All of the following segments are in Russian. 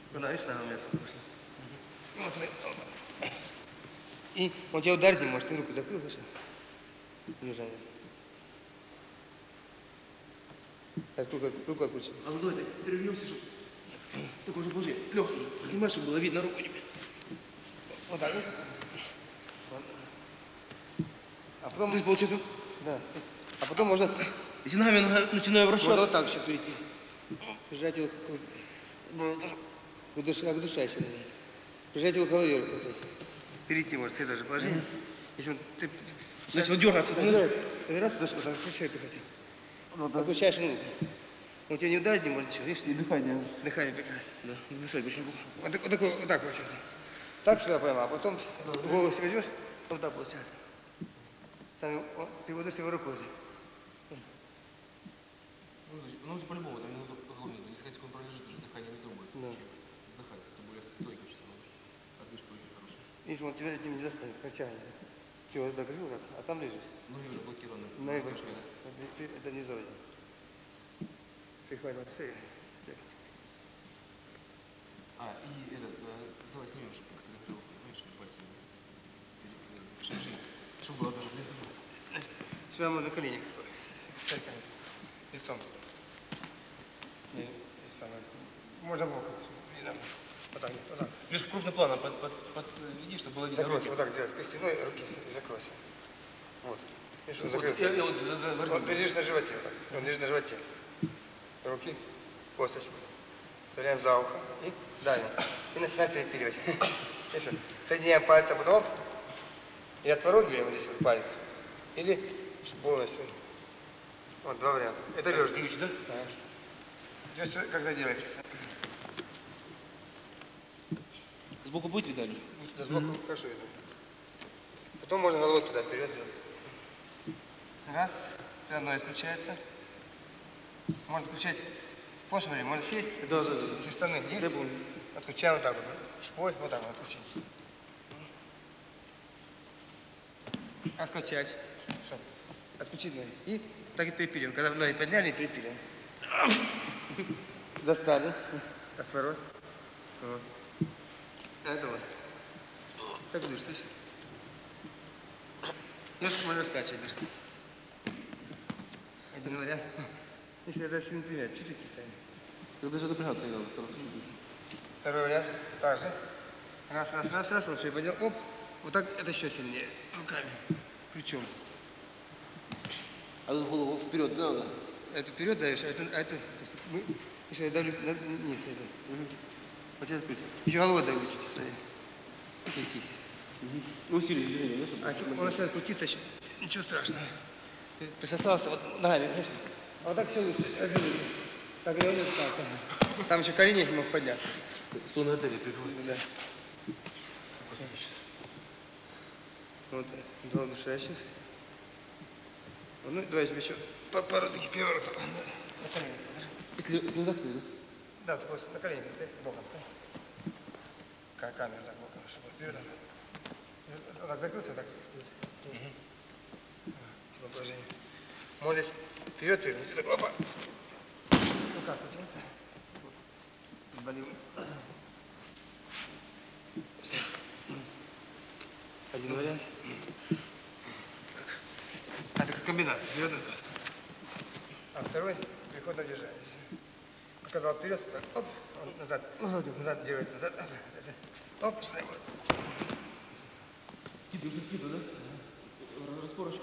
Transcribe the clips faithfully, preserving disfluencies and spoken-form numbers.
Куда, видишь, ногу мясо пошли. Вот, и он тебя ударить не может, ты руку закрыл, слышишь? Лежание. Руку откручи. А ну давай так, перевернемся, чтобы... Так уже положи. Лех, снимай, чтобы было видно руку тебе. Вот так, вот. А потом... То есть, получается... Да. А потом можно... Если ногами начинаю вращаться... Можно вот так сейчас перейти. Прижать его... Как дышайся. Прижать его к голове. Перейти может с этого же положения. Если он... Значит, он дергается. Он нравится. Раз, вот так, включай, приходи. Отключаешь руку. Он тебя не ударит, не может ничего, видишь? И дыхание. Дыхание прекрасно. Да, дышать очень глубоко. Вот так, вот, так, вот так вот сейчас. Так сюда поймал, а потом голову себе возьмешь, вот так получается. Сам, он, ты его дышишь его рукой. Ну, по-любому, там минуту голову не сказать, сколько он пролежит, уже дыхание не думает. Да. Вздыхает, это более стойко, что отдышка очень хорошая. Видишь, он тебя этим не достанет, протянет. Ты его закрыл, так, а там лежишь. Ну, и уже блокированы. Ну, это, это, это не зоня. Прихватывай шею. А, и этот, давай снимем, чтобы как-то закрыл, понимаешь, пальцем. Шею, чтобы было даже блин. Сюда можно колени. Лицом. Не, можно боком. Вот так, вот так. Лишь крупный план под, под, под, види, чтобы было видно. Закройся, вот так делать, костяной руки и закройся. Вот. Видишь, он Вот, закрылся. я, я, вот, да, да, он, ты лежишь на животе, вот так. Он лежит на животе. Руки, косточку. Вставляем за ухо и давим. И начинаем перепиливать. Видишь, соединяем пальцы, а потом и отворот-две вот здесь вот палец. Или полностью. Вот, два варианта. Это лежит. Ключ, да? Конечно. Здесь когда делается? Сбоку будет видно? Да, сбоку mm-hmm. хорошо видно. Потом можно головой туда вперед делать. Раз, спиной включается. Можно включать по швырю, можно сесть. Да, да, да. Если штаны есть, отключаем вот так вот. Шпой, вот так вот отключить. Откачать. Отключить ноги. И так и перепилим. Когда ноги подняли, перепилим. Достали. Отворот. Вот. Это вот. Как дышишь, слышишь? Немножко можно раскачивать, дышишь. Один вариант. Если это сильно пример, чуть-чуть ставим. Когда же напрягаться не надо, сразу шутить. Второй вариант. Так же. Раз, раз, раз, раз, он шею поднял. Оп. Вот так это еще сильнее. Руками. Плечом. А тут голову вперед, да, надо? Это вперед даешь, а это, а это мы, если я давлю на низ, это. Угу. Вот сейчас крутим. Еще головой давлю чуть-чуть, смотри. Через кисть. Угу. Усилие движение, да? А если он начинает крутиться еще, ничего страшного. Ты присосался вот ногами, знаешь? А вот так все лучше. Так и вот так. Там еще колени не мог подняться. Сонная артерия приходит. Да. Вот, два дышащих. Ну, давай еще по пару таких переворотов. На колени. Если, если так стоит, да? Да, вот на колени стоит, боком. Как камера так боком, чтобы вперед. Так закрылся, так стоит. Угу. В положении. Молись вперед, вперед. Опа. Ну как, потянется? Сболел. Один вариант. А это как комбинация, вперед-назад. А второй переход на движение. Показал вперед, так, оп, он назад, назад делается, назад, оп, сюда вот. Скидываешь, скидываешь, да? Распорочку.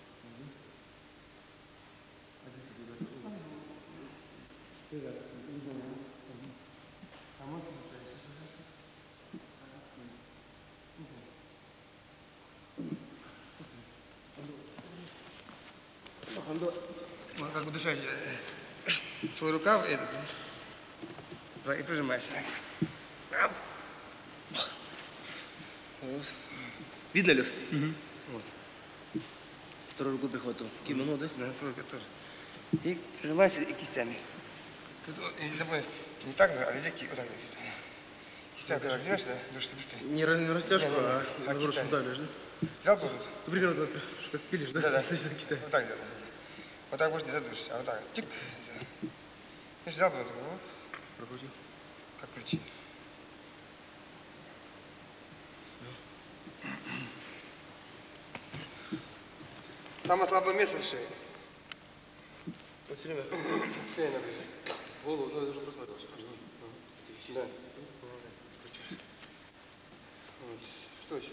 Вот как бы дышать. Свой рукав этот. И прижимаешься. Видно, Леш? Угу. Вот. Вторую руку прихватывал. Кимоно, да? Да, свой тоже. И прижимайся и кистями. Тут, не так, а везде вот так кистями. Кистями ты так делаешь, да? Душишься быстрее. Не, не растяжку, а, а наоборот, давишь, да? Взял тут? Ну, примерно так, как пилишь, да? Да, да. Кистями. Вот так делай. Вот так будешь не задушишься, а вот так. Чик. Видишь, взял тут, вот. Прокрутил. Как ключи. Самое слабое место в шее. Вот все время Шея напряжена. голову, ну, я уже просматривал. Да. Вот. Что еще?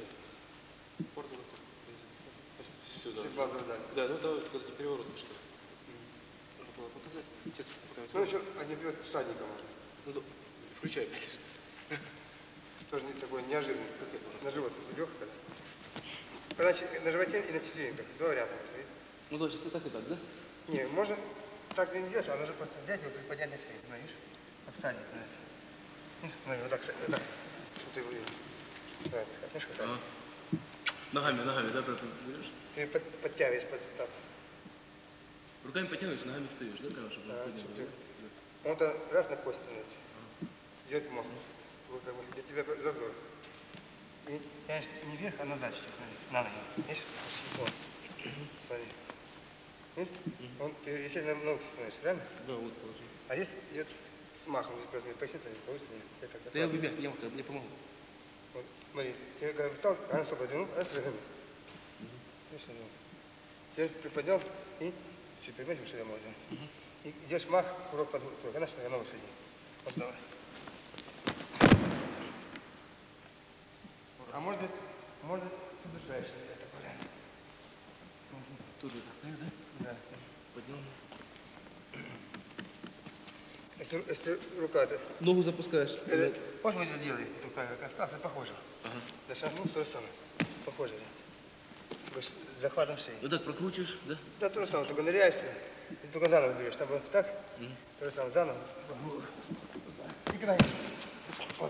Все, да. Базовый, да. Да, ну да, когда переворот что ли. Надо было показать. Сейчас пока Ну еще один пьет всадника можно. Ну, да. Включай, блядь. Тоже не такой неожиданный. На живот лег когда. Когда ч- на животе и на четвереньках. Два варианта. Видите? Ну да, сейчас и так, и так, да? Не, можно так и не делаешь, а нужно просто взять его и поднять на шею. Ну, видишь? Как всадник, знаешь. Видишь? Ну, вот так, вот так. Чтобы ты его видел. Да, как, знаешь, как Ага. Ногами, ногами, да, брат, берешь? ты под, подтягиваешь под таз. Руками потянешь, ногами встаешь, да, прямо, чтобы Да, он поднял, чтобы да? Он-то раз на кость становится. Идет мост. Вот как бы для тебя зазор. И тянешь не вверх, а назад чуть-чуть. На ноги. Видишь? Вот. Смотри. Видишь? Он, ты, если на ногу становишься, правильно? Да, вот положи. А если идет с махом, просто поясница не получится, я так Да я бы, я, я, я помогу. Вот, смотри, ты когда встал, она особо развернул, она свернул. Видишь, ну. Теперь приподнял и чуть приподнял, выше домой. И идешь мах, курок под твой, конечно, я на лошади. Вот давай. А может здесь, может с удушающим, я такой вариант. Тоже так стою, да? Да. Поднял. Если, если рука-то... Ногу запускаешь. Это, можешь вот это делай, рука как остался, похоже. Ага. Да шагнул, то же самое. Похоже. Вы с захватом шеи. Вот так прокручиваешь, да? Да, то же самое, только ныряешься, и только заново берешь. Там вот так, Мгм. то же самое, заново. И когда вот.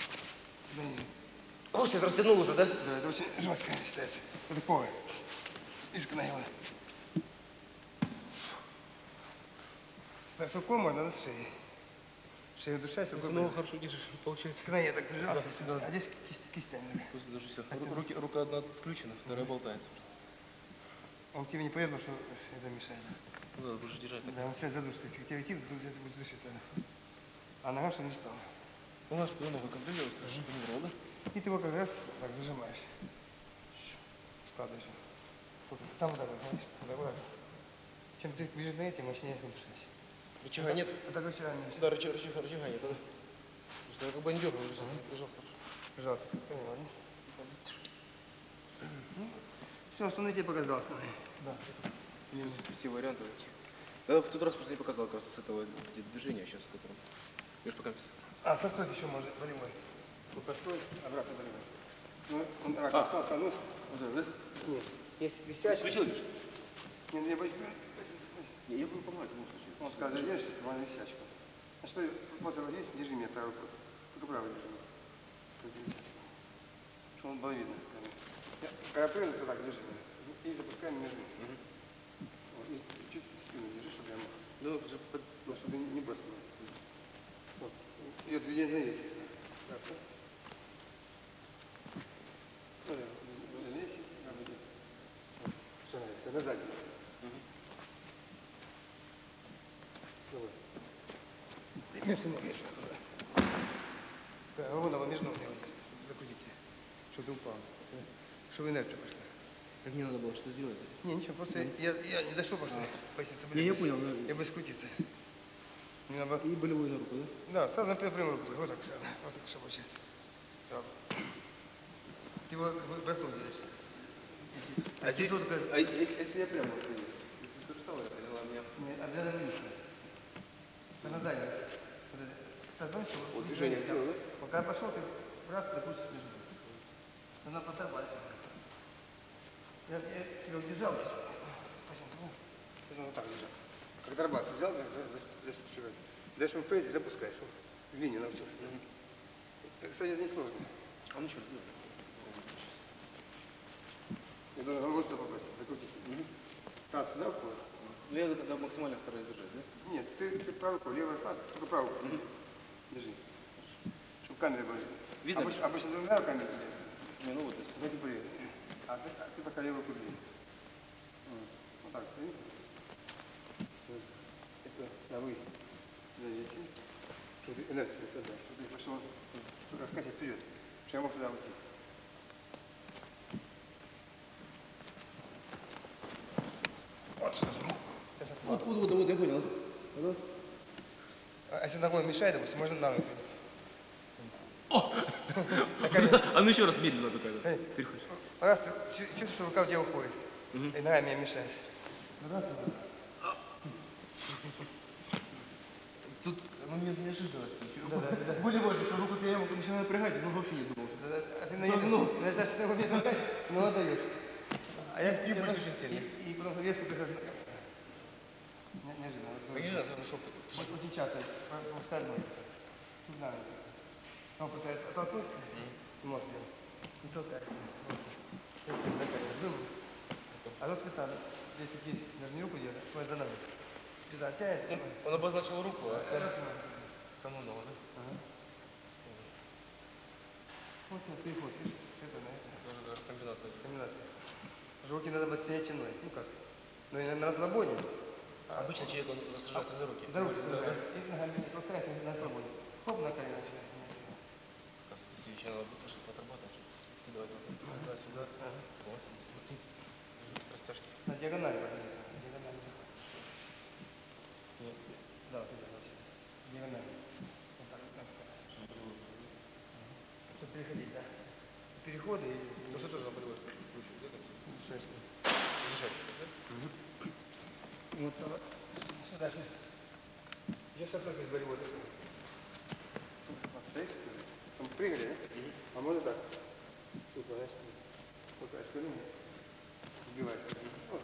О, сейчас растянул уже, да? Да, это очень жестко считается. Это повод. Видишь, когда его. С суком можно, да, с шеей. Шею душай, Если сукой. ногу хорошо держишь, получается. Когда я так прижался, Да. а здесь кисть, кистями. Просто даже все. Руки, рука одна отключена, вторая болтается. Он тебе не поверил, что это мешает. Ну да, будешь держать так. Да, он себя задушит. Если к тебе идти, то где-то будет душиться. А нога что не стала. Ну, наш ты ногу контролируешь, чтобы не врал, да? И ты его как раз так зажимаешь. Складываешь. Вот, сам вот так вот, знаешь, вот так вот. Чем ты ближе на этим, мощнее душишь. Рычага нет? Вот так рычага не Да, рычага, рычага, рычага нет, да? Просто я как бы не дергал, уже прижал хорошо. Пожалуйста. Понял, да? Ну, все, основной тебе показал основной. Да. Все варианты. Да, в тот раз просто не показал как раз с этого движения сейчас, с которым. Видишь, пока. А, со стойки еще можно, болевой. Вот постой, обратно болевой. Ну, он так, А. остался, нос. Вот это, да? Нет, если висячий. Включил, видишь? Не, не боюсь. Не, я буду помогать в любом случае. Он сказал, держишь, нормально висячку. А что, вот заводи, держи меня правой рукой. Только правой держи. Как висячку. Чтобы он было видно. Я, когда прыгну, то так держи меня. И запускаем между. Вот, и чуть спину держи, чтобы я мог. Ну, уже под... Ну, чтобы не бросил. Вот. И вот я здесь. Так, так. Ну, да, здесь, работает. Вот. Все, это на заднем. Давай. Между ног, между ног. Да, голову надо между ног закрутите, чтобы ты упал. Чтобы инерция пошла. Как не надо было что сделать? Не, ничего, просто я, я не дошел, потому что поясница Не, я понял, да. Я бы скрутиться. Мне надо... И болевую на руку, да? Да, сразу на прямую руку. Вот так сразу. Вот так, чтобы сейчас. Сразу. Ты его как бы бросок делаешь. А здесь, тут как- а если, если я прямо вот это, то же самое, поняла меня. Не, обязательно вниз. А на заднем. Вот это. Так, знаешь, что Вот движение сделал, да? Вот когда пошел, ты раз, закрутишь между. Надо поторбать. Я, я тебя удержал. Посмотри. Ты вот так держал. Как дробас взял, зашивать. Дальше он фейд, запускаешь. В линию научился. Это, кстати, это несложно. А ну что, сделай. Я думаю, он может туда попасть, закрутить. Раз, туда входит. Ну я тогда максимально стараюсь держать, да? Нет, ты, ты правую руку, левую слабо, только правую руку. Держи. Чтобы камера была. Видно? Обычно, обычно двумя руками держишь. Не, ну вот, то есть. Давайте проверим. А ты, а ты пока левую руку держи. Вот, вот так, стоит. Это на выезд. Завеси. Чтобы ты инерцию создать. Чтобы ты пошел, только скачать вперед. Чтобы я мог туда уйти. если ногой мешает, допустим, можно на ногу. О! А ну еще раз медленно только это. Переходишь. Раз, ты чувствуешь, что рука у тебя уходит, и нога мне мешаешь. Раз, тут, ну, нет неожиданности. Да, да, да. Более важно, что руку я начинаю напрягать, но вообще не думал. а ты на ногу, на что ты мне ногой, но отдаешь. А я И пульс очень сильный. И, и потом резко прихожу. Не- Неожиданно. Не надо, сразу шоп. Вот, вот сейчас я пускай ноги. Сюда. Он пытается оттолкнуть, не может делать. Не толкается. Вот. Это такая, был. А тут специально, здесь такие, даже не руку делать, смотри за ногу. Специально тянет. Он обозначил руку, а сам, Раз, смотри. саму ногу, да? Ага. Вот сейчас переход, видишь, это, знаешь, Даже, даже комбинация. комбинация. Руки надо быстрее тянуть, ну как, ну и на расслабоне. Обычно человек он сажается за руки. За руки сажается, и ногами просто на расслабоне. Хоп, на колено начинает. Как раз действительно надо будет что-то отрабатывать, чтобы скидывать вот туда-сюда. Вот, смотри. Растяжки. На диагонали поднимется. Диагонали. Нет. Да, вот это вообще. Диагонали. Вот так, вот так. Чтобы переходить, да. Переходы и... Ну что тоже на болевой включу, да? Шесть. Лежать, да? Вот сюда. Сюда, сюда. Я сейчас только из болевой. Стоишь? Там прыгали, да? А можно так? Тут, знаешь, толкаешь колено, сбиваешь. Вот.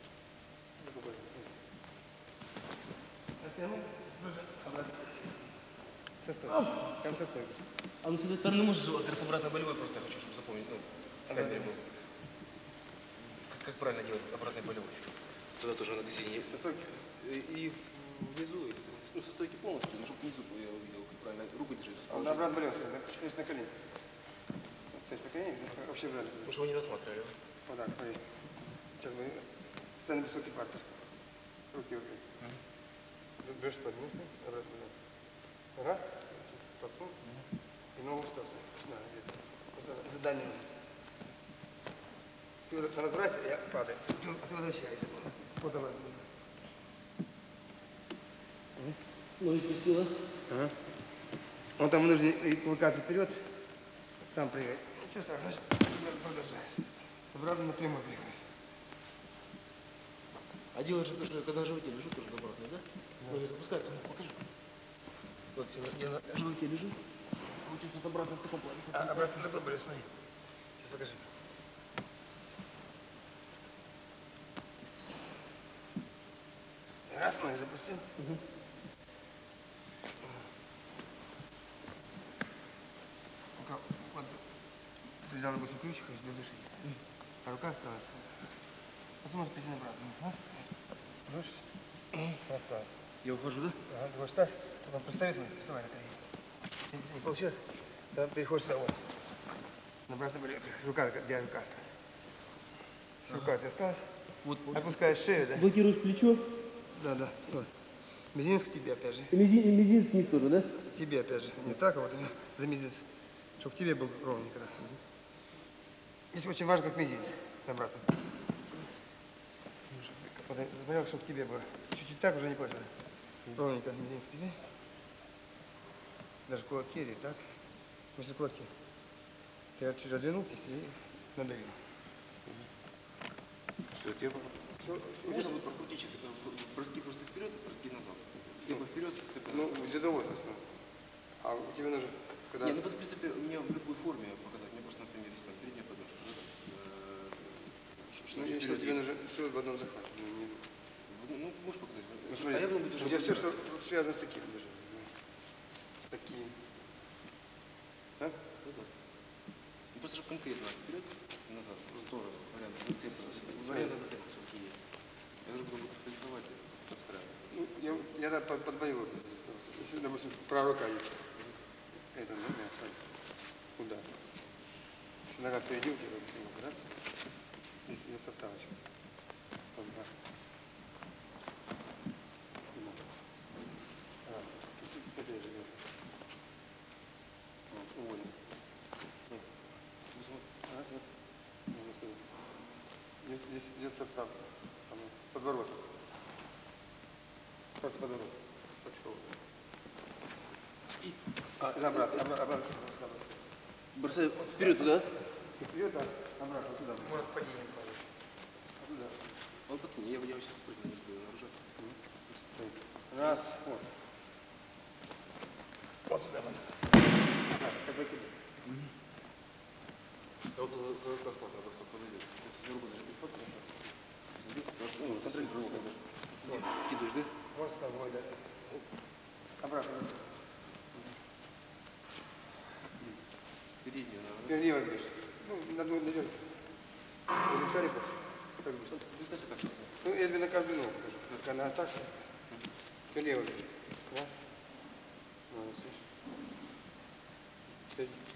Растянул, обратно. Со стойки. Прям со стойки. А ну с этой стороны можешь, как раз обратно болевой, просто я хочу, чтобы запомнить, ну, в камере был. Как, как правильно делать обратный болевой? Сюда тоже надо сидеть. Со стойки. И внизу, ну, со стойки полностью, ну, чтобы внизу я увидел, как правильно руку держать. А на обратно болевой, стоишь на колени. Стоишь на колени, вообще брали. Потому что вы не рассматривали. Вот так, смотри. Сейчас мы ставим высокий партер. Руки вот так. Берешь под мышку, обратно. Раз, толкнул, и ногу в сторону. Да, здесь. За дальнюю. Ты вот на разврате, я падаю. А ты возвращаешься. Вот обратно. Ну, если сила. Ага. Он там нужно и кувыркаться вперед, сам прыгать. Ничего страшного, значит, продолжаешь. Обратно напрямую прыгаешь. А делаешь, когда на животе лежу, тоже обратно, да? Ну, не запускается, ну, покажи. Вот я на животе лежу. Получается, вот обратно в таком плане. А, обратно на добрый, смотри. Сейчас покажи. Раз, смотри, запустил. Угу. Вот, ты взял, допустим, ключик, если дышите. А рука осталась. Посмотри, перейти обратно. Раз, дышишь. Осталось. Я ухожу, да? Ага, ты ставь, потом представь, смотри, вставай на колени. Не, не получилось, тогда переходишь сюда, вот. На обратно болевой. Рука, где рука осталась. Ага. Рука ты осталась. Вот, вот. Опускаешь шею, да? Блокируешь плечо. Да, да. Вот. Мизинец к тебе опять же. И мизинец вниз тоже, да? К тебе опять же. Не так, а вот за мизинец. Чтобы к тебе был ровненько. Да. Здесь очень важно, как мизинец. Обратно. Смотрел, чтобы к тебе было. Чуть-чуть так уже не хочется. Ровненько мизинец к тебе. Даже кулаки или так. После кулаки. Ты чуть раздвинул кисть и надавил. Все, тебе можно будет прокрутить сейчас. Броски просто вперед, броски назад. Цепа вперед, цепа назад. Ну, для удовольствия. А у тебя нужно, когда... Не, ну, в принципе, мне в любой форме показать. Мне просто, например, если там передняя подушка, да, ну, если тебе нужно все в одном захвате. Ну, не... ну, можешь показать. Ну, смотри, а я думаю, у тебя все, что связано с таким даже. Такие. Да? Ну, да. Ну, просто, чтобы конкретно вперед, назад, в сторону, вариант зацепа. Варианты зацепа все-таки есть. Я уже буду квалифицировать, подстраивать. Ну, я, я да, под, под боевой. Если, допустим, правая рука есть. Это, ну, да, куда? Если нога впереди у тебя, раз, и, и составочка. Вот, раз. А, это я живет. Вот, уволен. Раз, вот. Здесь, здесь идет состав, самый, подвороток. Просто подвороток. Почковый. А, обратно, обратно, обратно. Бросай вперед туда. И вперед, да, обратно, туда. Может, падение падает. Туда. Он подкинь, я, я сейчас прыгну, не буду нарушать. Раз, вот. Вот сюда. Так, как бы кидай. Я вот за за рукав смотрю, просто подойдет. Если за руку даже прихватит, ну, контролируй его, когда скидываешь, да? Вот с тобой, да. Обратно. Переднюю, наверное. Теперь левый бежишь. Ну, надо наверх. Или шарик больше. Как бы. Ты знаешь, как? Ну, я тебе на каждую ногу покажу. Только она так. Теперь левый бежишь. Раз. Ну, слышишь. Теперь